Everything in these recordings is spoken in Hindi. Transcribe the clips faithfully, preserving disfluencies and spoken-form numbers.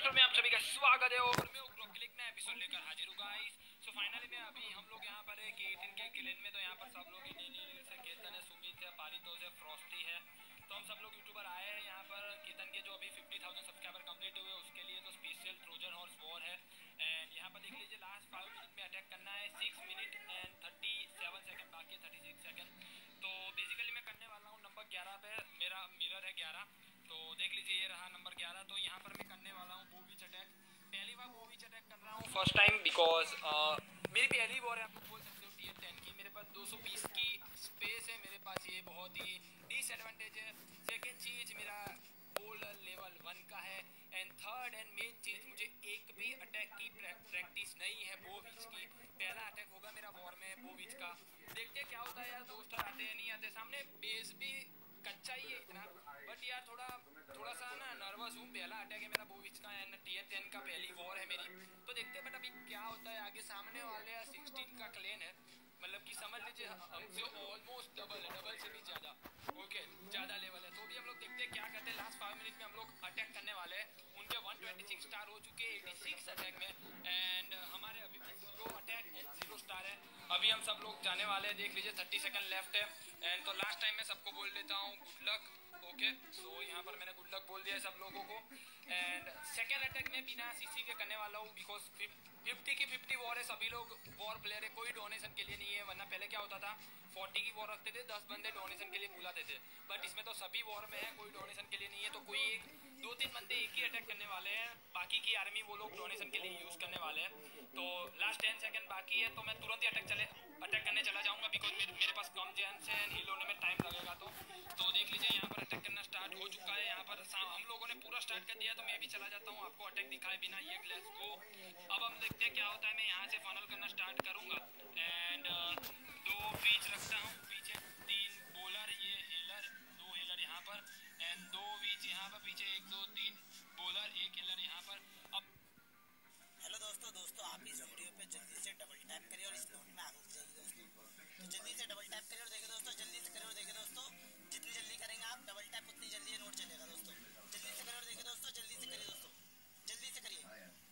एपिसोड में आप सभी का स्वागत है और मैं उग्र क्लिक नया एपिसोड लेकर हाजिर हूँ गाइस। सो फाइनली में अभी हम लोग यहाँ पर है कि एटीन के क्लेन में, तो यहाँ पर सब लोग डेली से केतन है, सुमित है, पारितोष है, फ्रॉस्टी है, तो हम सब लोग यूट्यूबर आए हैं यहाँ पर। केतन के जो अभी फिफ्टी थाउजेंड सब्सक्राइबर कंप्लीट हुए उसके लिए तो स्पेशल ट्रोजन हॉर्स वॉर है। एंड यहाँ पर देख लीजिए लास्ट फाइव मिनट में अटैक करना है। Six minute and thirty seven second बाकी है, थर्टी सिक्स सेकेंड। तो बेसिकली मैं करने वाला हूँ नंबर ग्यारह पे, मेरा मिरर है ग्यारह, तो देख लीजिए ये रहा नंबर ग्यारह। तो यहाँ पर मैं करने वाला हूँ बोविच अटैक। पहली बार बोविच अटैक कर रहा हूँ फर्स्ट टाइम, बिकॉज मेरी पहली वॉर है, आप लोग बोल सकते हो टीयर टेन की। मेरे पास दो सौ बीस की स्पेस है, मेरे पास ये बहुत ही डिसएडवांटेज है। सेकेंड चीज़ मेरा बोल लेवल वन का है। एंड थर्ड एंड मेन चीज़, मुझे एक भी अटैक की प्रैक्टिस नहीं है बोविच की। पहला अटैक होगा मेरा वॉर में बोविच का। देखते क्या होता है यार, दोस्त आते हैं नहीं आते। सामने बेस भी कच्चा ही है इतना, बट यार थोड़ा थोड़ा सा ना नर्वस हूँ। पहला अटैक है मेरा बोविच का एंड टीयर टेन का पहली वॉर है मेरी, तो देखते हैं बट अभी क्या होता है आगे। सामने वाले सिक्सटीन का क्लेन है, मतलब कि समझ लीजिए हमसे ऑलमोस्ट डबल है, डबल से भी ज़्यादा। ओके, ज़्यादा लेवल है, तो भी हम लोग देखते हैं क्या करते हैं। लास्ट फाइव मिनट में हम लोग अटैक करने वाले हैं। उनके वन ट्वेंटी सिक्स स्टार हो चुके हैं एटी सिक्स अटैक में, एंड हमारे अभी भी zero attack and zero star है। अभी हम सब लोग जाने वाले हैं, देख लीजिए थर्टी सेकेंड लेफ्ट है। एंड तो लास्ट टाइम मैं सबको बोल देता हूँ गुड लक। ओके, सो यहाँ पर मैंने गुड लक बोल दिया है सब लोगों को। एंड सेकेंड अटैक में बिना सीसी के करने वाला हूँ, बिकॉज फिफ्टी की फिफ्टी वॉर है, सभी लोग वॉर प्लेयर है, कोई डोनेशन के लिए नहीं है। वरना पहले क्या होता था, फोर्टी की वॉर रखते थे, दस बंदे डोनेशन के लिए बुलाते थे, बट इसमें तो सभी वॉर में है, कोई डोनेशन के लिए नहीं है। तो कोई एक दो तीन बंदे एक ही अटैक करने वाले हैं, बाकी की आर्मी वो लोग डोनेशन के लिए यूज़ करने वाले हैं। तो लास्ट टेन सेकेंड बाकी है, तो मैं तुरंत ही अटैक चले अटैक करने चला जाऊँगा, बिकॉज मेरे, मेरे पास कम जेंस है एंड हील होने में टाइम लगेगा। तो तो देख लीजिए यहाँ पर अटैक करना स्टार्ट हो चुका है। यहाँ पर हम लोगों ने पूरा स्टार्ट कर दिया, तो मैं भी चला जाता हूँ आपको अटैक दिखाए बिना। ये ग्लेस को अब हम देखते हैं क्या होता है। मैं यहाँ से फनल करना स्टार्ट करूँगा एंड दो बीच रखता हूँ पीछे, तीन बोलर, ये हीलर, दो हीलर यहाँ पर एंड दो बीच यहाँ पर पीछे, एक दो तीन बोलर, एक हीलर यहाँ पर। अब हेलो दोस्तों दोस्तों आप इस वीडियो पे जल्दी से डबल टैप करिए और इस नोट में आगे जाइए दोस्तों। तो जल्दी से डबल टैप करिए और देखिए दोस्तों, जल्दी से करिए और देखिए दोस्तों, जितनी जल्दी करेंगे आप डबल टैप उतनी जल्दी ये नोट चलेगा दोस्तों। जल्दी से करिए और देखिए दोस्तों, जल्दी से करिए दोस्तों, जल्दी से करिए।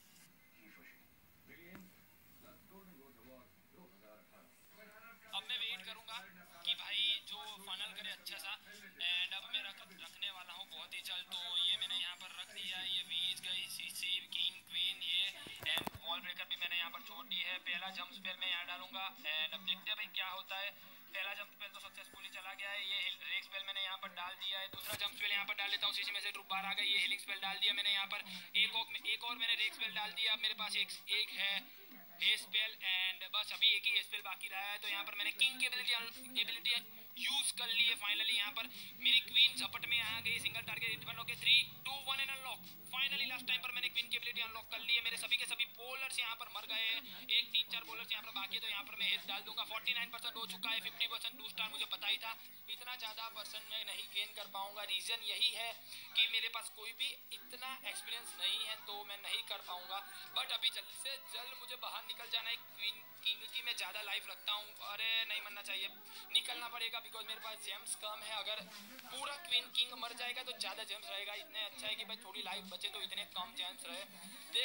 अब मैं वेट करूंगा कि भाई जो फनल करे अच्छा सा। एंड अब मैं रख रखने वाला हूँ बहुत ही जल्द। तो ये मैंने यहाँ पर रख दिया है, ये बीच गई सीसी किंग क्वीन ये, एंड वॉल ब्रेकर भी मैंने यहाँ पर छोड़ दी है। पहला जंप स्पेल मैं यहाँ डालूंगा एंड अब देखते हैं भाई क्या होता है। पहला जंप स्पेल तो सक्सेसफुली चला गया है। ये रेक स्पेल मैंने यहाँ पर डाल दिया है। दूसरा जंप स्पेल यहाँ पर डाल लेता हूँ, सीसी में से ट्रुप बाहर आ गई। ये हीलिंग स्पेल डाल दिया मैंने यहाँ पर। एक और एक और मैंने रेक स्पेल डाल दिया। अब मेरे पास एक एक है ए स्पेल एंड बस अभी एक ही स्पेल बाकी रहा है। तो यहाँ पर मैंने किंग की एबिलिटी एबिलिटी यूज कर ली है फाइनली। यहाँ पर मेरी क्वीन झपट में आ गई, single target hit one. Okay, three two one and unlock. Finally last time पर मैंने क्वीन की एबिलिटी अनलॉक कर ली है। मेरे सभी के सभी बॉलर्स यहाँ पर मर गए हैं, एक तीन चार बॉलर्स यहाँ पर बाकी है। तो यहाँ पर मैं हिट डाल दूंगा। फोर्टी नाइन परसेंट हो चुका है, फिफ्टी परसेंट टू स्टार। मुझे पता ही था इतना ज़्यादा परसेंट मैं नहीं गेन कर पाऊंगा। रीज़न यही है कि मेरे पास कोई भी इतना एक्सपीरियंस नहीं है, तो मैं नहीं कर पाऊंगा। बट अभी जल्द से जल्द मुझे बाहर निकल जाना है। क्वीन किंग की मैं ज़्यादा लाइफ रखता हूँ, अरे नहीं मरना चाहिए, निकलना पड़ेगा बिकॉज मेरे पास जेम्स कम है। अगर पूरा क्वीन किंग मर जाएगा तो ज़्यादा जेम्स रहेगा। इतने अच्छा है कि भाई थोड़ी लाइफ बचे तो इतने कम जेम्स रहे। देख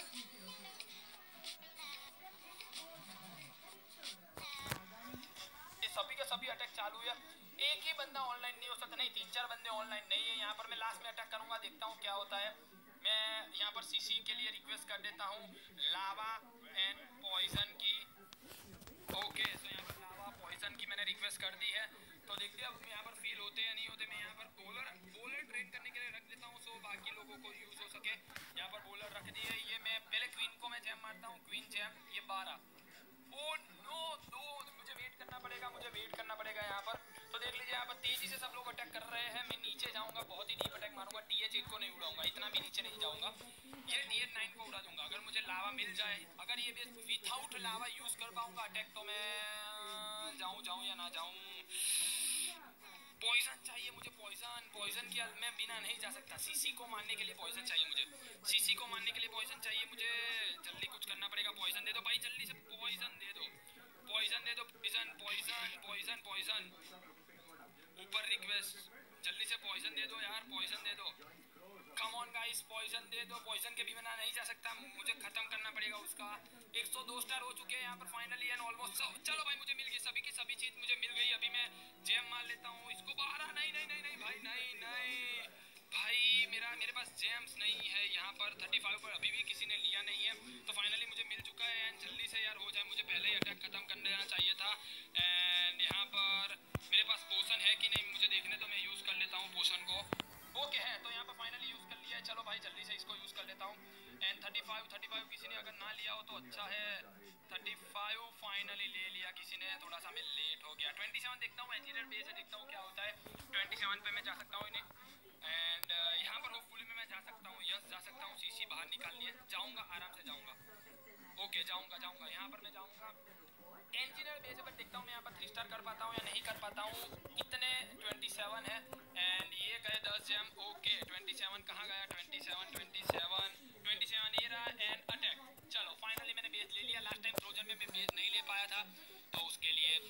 सभी के सभी अटैक चालू है। एक ही बंदा ऑनलाइन नहीं हो सकता, नहीं तीन चार बंदे ऑनलाइन नहीं है। यहाँ पर मैं लास्ट में अटैक करूंगा, देखता हूँ क्या होता है। मैं यहाँ पर सीसी के लिए रिक्वेस्ट कर देता हूँ लावा एंड पॉइजन की। ओके, तो यहाँ पर लावा पॉइजन की मैंने रिक्वेस्ट कर दी है। तो देखते हैं अब यहाँ पर फील होते हैं नहीं होते। मैं यहाँ पर बॉलर बॉलर ट्रेन करने के लिए रख देता हूँ, सो बाकी लोगों को यूज हो सके। यहाँ पर बॉलर रख दिए। ये मैं पहले क्वीन को मैं जैम मारता हूँ, क्वीन जैम, ये बारह। ओ नो, दो, मुझे वेट करना पड़ेगा, मुझे वेट करना पड़ेगा यहाँ पर। तो देख लीजिए यहाँ पर तेजी से सब लोग अटैक कर रहे हैं। मैं नीचे जाऊँगा, बहुत ही डीप अटैक मारूंगा। टी एच एट को नहीं उड़ाऊंगा, इतना भी नीचे नहीं जाऊँगा। ये टी एच नाइन को उड़ा दूंगा अगर मुझे लावा मिल जाए। अगर ये विदाउट लावा यूज कर पाऊंगा अटैक, तो मैं जाऊँ जाऊँ या ना जाऊँ। पॉइजन चाहिए मुझे, पॉइजन पॉइजन की मैं बिना नहीं जा सकता। सीसी को मारने के लिए पॉइजन चाहिए मुझे, सीसी को मारने के लिए पॉइजन चाहिए मुझे। जल्दी कुछ करना पड़ेगा। पॉइजन दे दो भाई, जल्दी से पॉइजन दे दो, पॉइजन दे दो, पॉइजन पॉइजन पॉइजन पॉइजन। ऊपर रिक्वेस्ट, जल्दी से पॉइजन दे दो यार, पॉइजन दे दो। कम ऑन गाइस, पॉइजन बंदे, तो पॉइजन के भी बिना नहीं जा सकता, मुझे खत्म करना पड़ेगा उसका। एक सौ दो स्टार हो चुके हैं यहाँ पर फाइनली एंड ऑलमोस्ट। चलो भाई मुझे मिल गई, सभी की सभी चीज मुझे मिल गई। अभी मैं जेम मार लेता हूँ इसको बाहर। नहीं नहीं नहीं नहीं भाई, नहीं नहीं भाई, मेरा मेरे पास जेम्स नहीं है यहाँ पर। पैंतीस पर अभी भी किसी ने लिया नहीं है, तो फाइनली मुझे मिल चुका है एंड जल्दी से यार हो जाए, मुझे पहले ही अटैक खत्म कर देना चाहिए था। एंड यहाँ पर मेरे पास पोशन है कि नहीं मुझे देखने तो मैं यूज कर लेता हूँ पोशन को। ओके है, तो यहाँ पर फाइनली यूज कर लिया है। चलो भाई जल्दी से इसको यूज कर लेता हूँ। And thirty five thirty five किसी ने अगर ना लिया हो तो अच्छा है। थर्टी फाइव फाइनली ले लिया किसी ने, थोड़ा सा मैं लेट हो गया। ट्वेंटी सेवन देखता हूँ, एंजीनियर बेस है, देखता हूँ क्या होता है। ट्वेंटी सेवन पे मैं जा सकता हूँ एंड uh, यहाँ पर होपफुली में मैं जा सकता हूँ। यस जा सकता हूँ, सीसी बाहर निकालनी है, जाऊँगा आराम से जाऊँगा। ओके जाऊँगा जाऊँगा यहाँ पर मैं जाऊँगा इंजीनियर बेस पर, देखता हूँ मैं यहाँ पर थ्री स्टार कर पाता हूँ या नहीं कर पाता हूँ। कितने ट्वेंटी सेवन है एंड ये गए दस जेम। ओके ट्वेंटी सेवन कहाँ गया, twenty seven twenty seven twenty seven ये रहा एंड अटैक। चलो फाइनली मैंने बेस ले लिया। लास्ट टाइम फ्रोजन में मैं बेस नहीं ले पाया था तो उसके लिए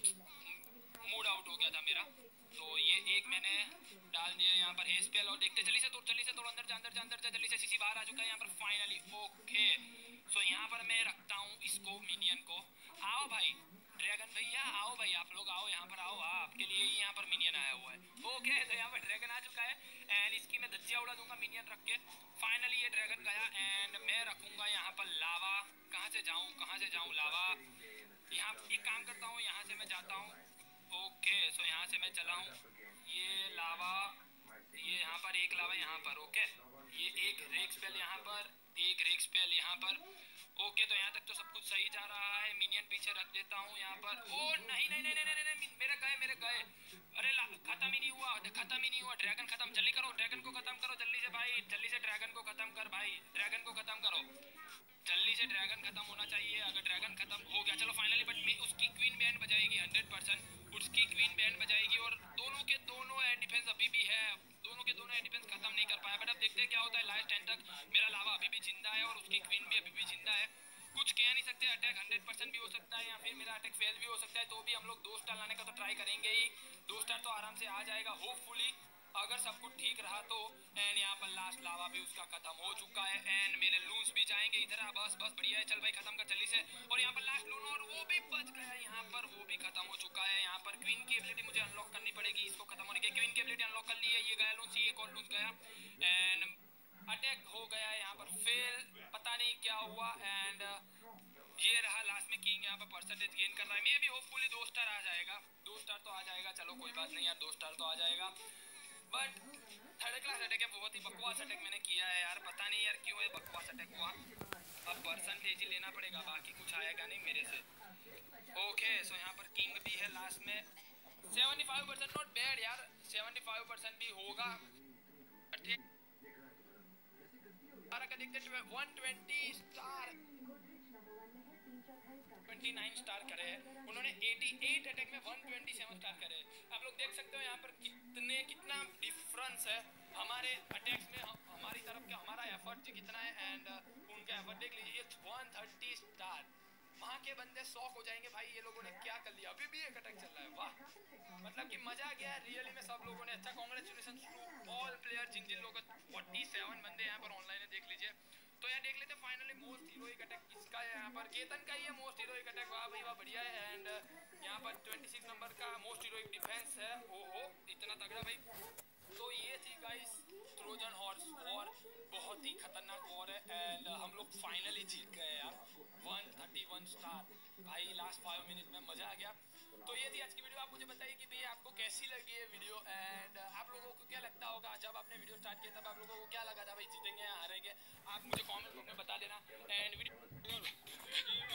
मूड आउट हो गया था मेरा, तो ये एक मैंने डाल दिया यहाँ पर है स्पेल। और देखते जल्दी से तो जल्दी से थोड़ा अंदर जा अंदर जा अंदर जा, जल्दी से सीसी बाहर आ चुका है यहाँ पर फाइनली। ओके सो यहाँ पर मैं रखता हूँ इसको मिनियन को। आओ भाई ड्रैगन भैया, आओ भाई आप लोग आओ यहाँ पर आओ, आपके लिए ही यहाँ पर मिनियन आया हुआ है। ओके तो यहाँ पर ड्रैगन आ चुका है एंड इसकी मैं धज्जियाँ उड़ा दूंगा मिनियन रख के। फाइनली ये ड्रैगन गया एंड मैं रखूंगा यहाँ पर लावा। कहाँ से जाऊँ कहाँ से जाऊँ लावा, यहाँ एक काम करता हूँ, यहाँ से मैं जाता हूँ। ओके सो यहाँ से मैं चला हूँ, ये लावा, ये यहाँ पर एक लावा यहाँ पर। ओके ये एक रेक स्पेल यहाँ पर, एक रेक स्पेल यहाँ पर। ओके तो यहाँ तक तो सब कुछ सही जा रहा है। मिनियन पीछे रख देता हूँ यहाँ पर। ओ नहीं नहीं नहीं नहीं नहीं, नहीं मेरे गए मेरे गए। अरे खत्म ही नहीं हुआ, खत्म ही नहीं हुआ। ड्रैगन खत्म, जल्दी करो ड्रैगन को खत्म करो जल्दी से भाई, जल्दी से ड्रैगन को खत्म कर भाई, ड्रैगन को खत्म करो जल्दी से। ड्रैगन खत्म होना चाहिए। अगर ड्रैगन खत्म हो गया चलो फाइनली, बट में उसकी क्वीन बैंड बजाएगी हंड्रेड परसेंट, उसकी क्वीन बैंड बजाएगी। और दोनों के दोनों एयर डिफेंस अभी भी है, दोनों के दोनों एयर डिफेंस खत्म नहीं कर पाया। बट अब देखते हैं क्या होता है। लास्ट टाइम तक मेरा लावा अभी भी जिंदा है और उसकी क्वीन भी अभी भी जिंदा है। कुछ कह नहीं सकते, अटैक हंड्रेड परसेंट भी हो सकता है या फिर मेरा अटैक फेल भी हो सकता है। तो भी हम लोग दो स्टार लाने का तो ट्राई करेंगे ही, दो स्टार तो आराम से आ जाएगा होपफुली अगर सब कुछ ठीक रहा तो। एंड यहाँ पर लास्ट लावा भी उसका खत्म हो चुका है एंड मेरे लून्स भी जाएंगे इधर। बस बस बढ़िया है, चल भाई खत्म कर जल्दी से। और यहाँ पर लास्ट लून और वो भी बच गया, यहाँ पर वो भी खत्म हो चुका है। यहाँ पर क्वीन की एबिलिटी मुझे अनलॉक करनी पड़ेगी इसको खत्म होने के। क्वीन की एबिलिटी अनलॉक कर ली है, ये गया लून, एक और लून गया एंड अटैक हो गया है यहाँ पर फेल, पता नहीं क्या हुआ। एंड ये रहा लास्ट में किंग, यहाँ पर परसेंटेज गेन कर रहा है। मे भी होपफुली दो स्टार आ जाएगा, दो स्टार तो आ जाएगा। चलो कोई बात नहीं यार, दो स्टार तो आ जाएगा। बट थर्ड क्लास अटैक है, बहुत ही बकवास अटैक मैंने किया है यार, पता नहीं यार क्यों ये बकवास अटैक हुआ। अब परसेंटेज ही लेना पड़ेगा, बाकी कुछ आएगा नहीं मेरे से। ओके सो यहाँ पर किंग भी है लास्ट में। Seventy five percent not bad यार, सेवेंटी फाइव परसेंट भी होगा ठीक। देखते वन ट्वेंटी स्टार उनतीस स्टार करे हैं उन्होंने, अट्ठासी अटैक में एक सौ सत्ताईस स्टार करे हैं। आप लोग देख सकते हो यहाँ पर कितने कितना डिफरेंस है हमारे अटैक्स में, हमारी तरफ का हमारा एफर्ट कितना है एंड उनका एफर्ट देख लीजिए एक सौ तीस स्टार। वहाँ के बंदे शॉक हो जाएंगे भाई ये लोगों ने क्या कर लिया, अभी भी एक अटैक चल रहा है। वाह मतलब कि मजा आ गया रियली में सब लोगों ने। अच्छा कांग्रेचुलेशन टू ऑल प्लेयर जिन जिन लोगों सैंतालीस बंदे यहाँ पर ऑनलाइन है, देख लीजिए। तो यार देख लेते हैं फाइनली मोस्ट हीरोइक अटैक किसका है। यहाँ पर केतन का ही है मोस्ट हीरोइक अटैक, वाह भाई वाह बढ़िया है। एंड यहाँ पर छब्बीस नंबर का मोस्ट हीरोइक डिफेंस है, ओहो इतना तगड़ा भाई। तो ये थी गाइस ट्रोजन हॉर्स वॉर, बहुत ही खतरनाक वॉर है एंड हम लोग फाइनली जीत गए यार, एक सौ इकतीस स्टार भाई लास्ट फाइव मिनट में, मजा आ गया। तो ये थी आज की वीडियो। आप मुझे बताइए कि भैया आपको कैसी लगी है वीडियो एंड आप लोगों को क्या लगता होगा जब आपने वीडियो स्टार्ट किया तब आप लोगों को क्या लगा था भाई जीतेंगे या हारेंगे, आप मुझे कमेंट में बता देना। And video